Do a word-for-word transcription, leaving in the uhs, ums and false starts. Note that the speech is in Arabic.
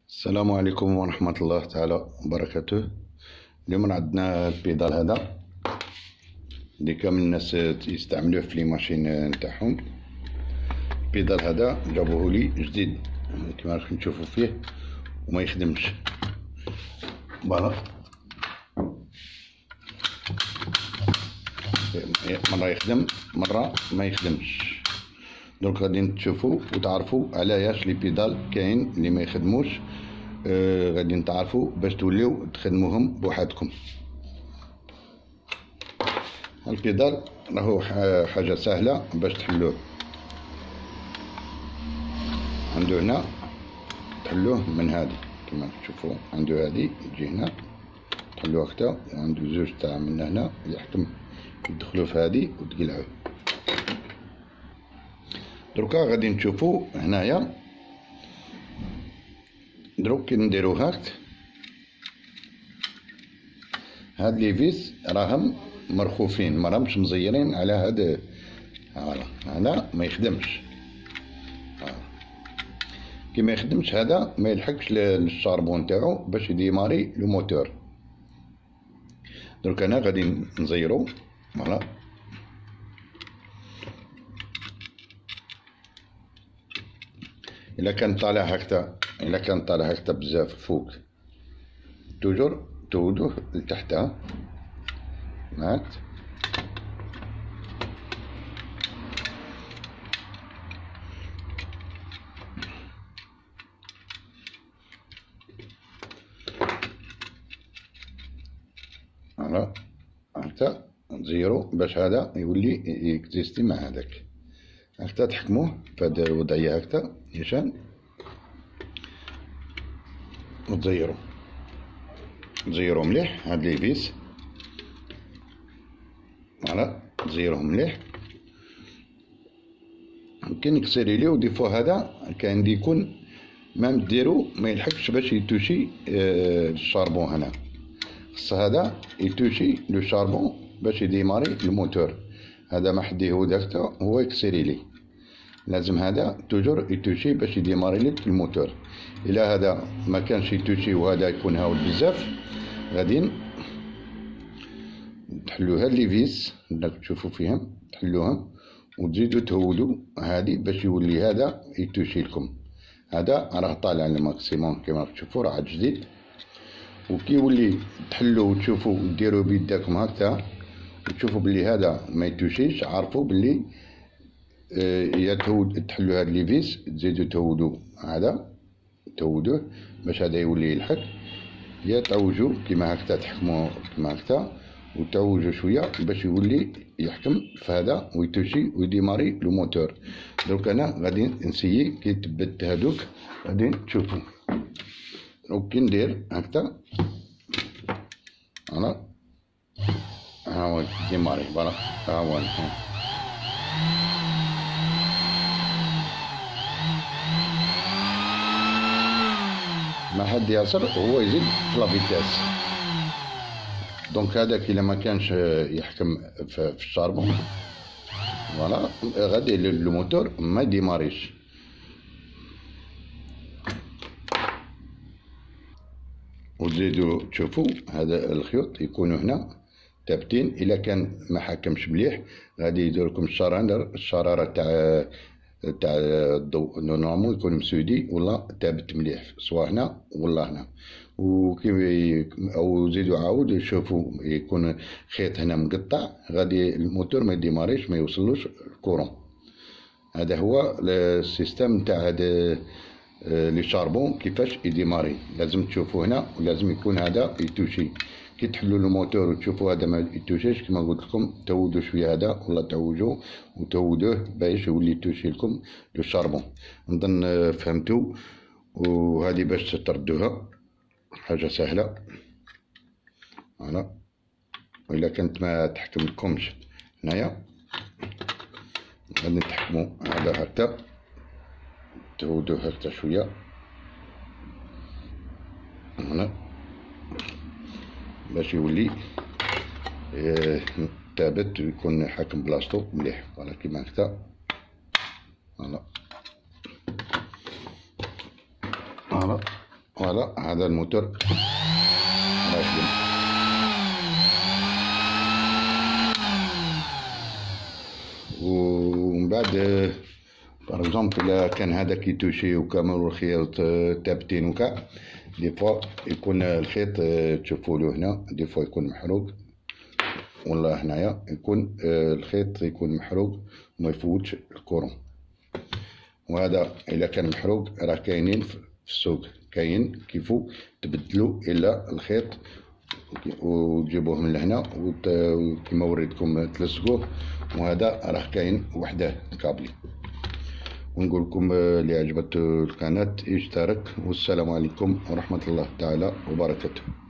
السلام عليكم ورحمة الله تعالى وبركاته. اليوم عندنا البيدال هذا اللي كامل الناس يستعملوه في لي ماشين نتاعهم. البيدال هذا جابوه لي جديد كما راكم تشوفوا فيه وما يخدمش. فوالا مرة يخدم مرة ما يخدمش. دونك غادي تشوفوا وتعرفوا علاش لي بيدال كاين اللي ما يخدموش. آه غادي نتعرفوا باش توليو تخدموهم بوحدكم. البيدال راهو حاجه سهله باش تحلوه. عنده هنا تحلوه من هذه كما تشوفوا، عنده هذه تجي هنا تحلوه هكذا، وعنده زوج تاع من هنا يحكم يدخلوا في هذه وتقلعوه. دروكا غادي نشوفوا هنايا دروك كي نديرو هاك هاد لي فيس راهم مرخوفين، ما راهمش مزيرين على هاد. فوالا هذا ما يخدمش. كي ما يخدمش هذا ما يلحقش للشاربون تاعو باش يديماري لو موتور. دروك انا غادي نزيرو. فوالا الا كان طالع هكذا، الا كان طالع هكذا بزاف فوق توجور تودوه لتحت معاك. فوالا هكذا نزيرو باش هذا يولي يكزيستي مع هذاك. هكذا تحكموه في هاد الوضعية هكذا نيشان وتزيرو تزيرو مليح هاد لي فيس. فوالا تزيروه مليح. يمكن يكسري ليه ودي فوا هذا كاين اللي يكون مام ديرو ما يلحقش باش يتوشي آه الشاربون. هنا خص هذا يتوشي لو شاربون باش يديماري الموتور. هذا ما حد يهود هكذا هو يكسري ليه، لازم هذا توجور يتوشي باش يديماري لك الموتور. الا هذا ما كانش يتوشي وهذا يكون هاول بزاف غادي تحلو هاد لي فيس اللي تشوفوا فيهم تحلوهم وتزيدوا تهودوا هادي باش يولي هذا يتوشي لكم. هذا راه طالع الماكسيموم كما تشوفوا راه جديد. وكي يولي تحلو وتشوفوا ديروا بيداكم هكذا وتشوفوا بلي هذا ما يتوشيش، عرفوا بلي آه يا تهود تحلو هاد لي فيس تزيدوا تهودوا هذا تهودوه باش هذا يولي يلحق، يا تعوجوا كيما هكذا تحكموه كيما هكذا وتعوجوا شويه باش يولي يحكم في هذا ويتوشي ويديماري لو موتور. دونك انا غادي نسيي كي تبت هادوك غادي تشوفوا. دونك كي ندير هكذا فوالا ها هو ديماري. فوالا ها هو ما حد يصل هو يزيد في لافيتاس. دونك هذاك الا ما كانش يحكم في الشاربون فوالا غادي الموتور ما يديماريش. وتزيدوا تشوفوا هذا الخيوط يكونوا هنا ثابتين. الا كان ما حكمش مليح غادي يدير لكم الشراره الشراره تاع تاع الضوء نورمالمون يكون مسودي ولا ثابت مليح سواء هنا ولا هنا. وكي او زيدوا عاود شوفوا يكون خيط هنا مقطع غادي الموتور ما يديماريش ما يوصلوش الكورون. هذا هو السيستم تاع هذا لي شاربون كيفاش يديماري. لازم تشوفوا هنا ولازم يكون هذا يتوشي. كي تحلوا الموتور وتشوفوا هذا ما يتوشيش كما قلت لكم تودوا شويه هذا ولا تعوجوا وتودوه باش يولي يتوشي لكم لو شاربون. نظن فهمتوا. وهذه باش تردوها حاجه سهله. فوالا والا كانت ما تحكم لكمش هنايا غادي نتحكموا هذا هكذا تودوه هكذا شويه هنا باش يولي ثابت ويكون حاكم بلاصتو مليح. فوالا كيما هكذا. فوالا فوالا فوالا هذا الموتور راكب. ومن بعد باغ اكزومبل الا كان هذا كيتوشي وكامل الخيط تابتين وكاع، دي فوا يكون الخيط تشوفوا هنا دي فوا يكون محروق، ولا هنايا يكون الخيط يكون محروق وما يفوتش الكورون. وهذا الا كان محروق راه كاينين في السوق، كاين كيفو تبدلوا الا الخيط وتجيبوه من لهنا وكما وريتكم تلصقوه. وهذا راه كاين وحده كابلي. ونقول لكم اللي عجبت القناه يشترك، والسلام عليكم ورحمه الله تعالى وبركاته.